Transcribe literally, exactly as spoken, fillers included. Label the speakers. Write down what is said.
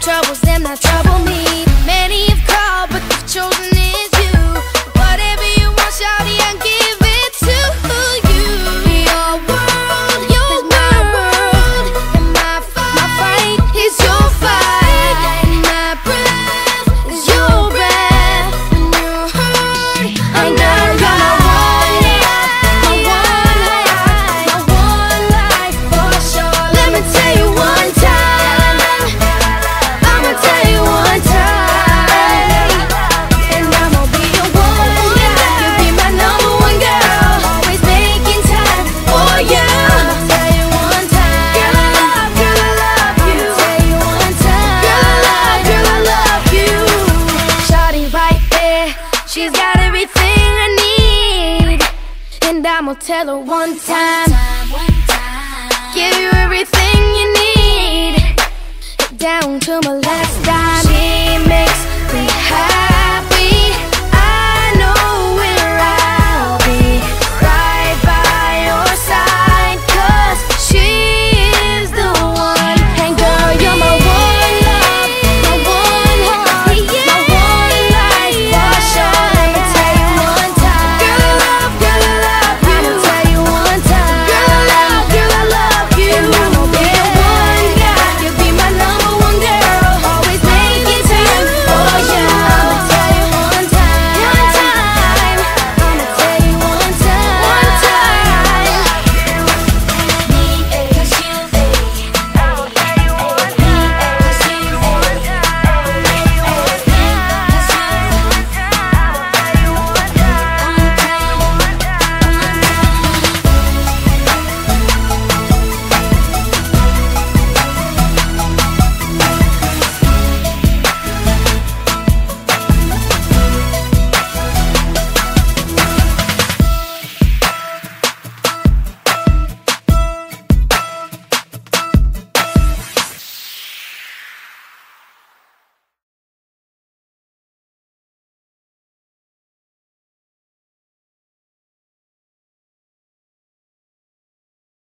Speaker 1: troubles them not trouble me. Many have called, but the chosen is you. Whatever you want, shawty, I'll give it to you. Your world, your is my world, and my fight, my fight is your fight, and my breath is your breath. When you're hurt, I know you're one life, my one life, my one life for sure. Let me tell you one time, I'ma tell you one time, and I'ma be your one. You'll be my number one girl, always making time for you. I'ma tell you one time, girl I love, girl I love you. I'ma tell you one time, girl I love, girl I love you. Shawty right there, she's got everything I need, and I'ma tell her one time, give you everything you need, down to my